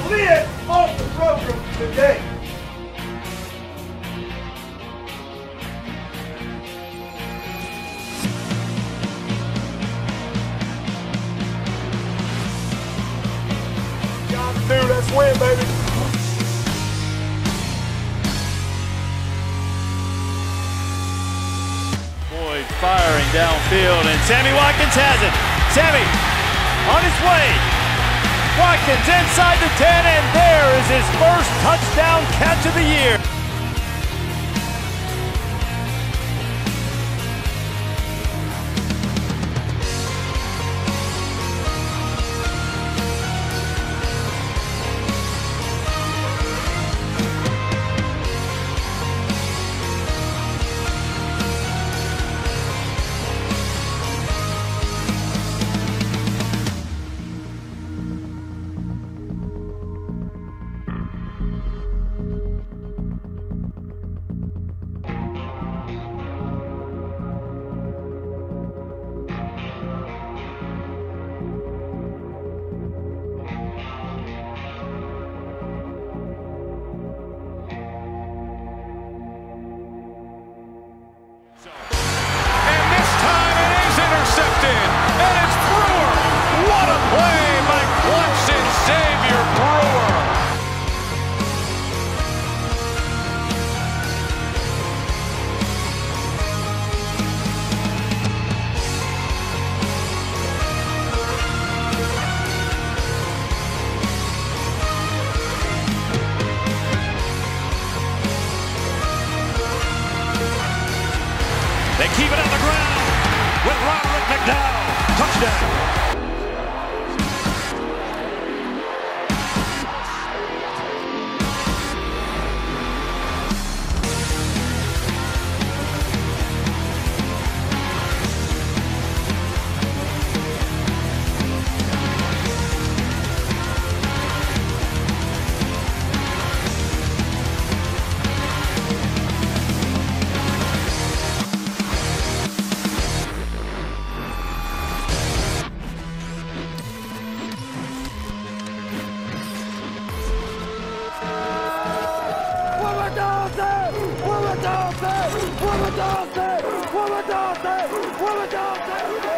lid off the program today. Dude, let's win, baby. Boyd firing downfield, and Sammy Watkins has it. Sammy on his way. Watkins inside the 10, and there is his first touchdown catch of the year. They keep it on the ground with Roderick McDowell. Touchdown. We're a dog!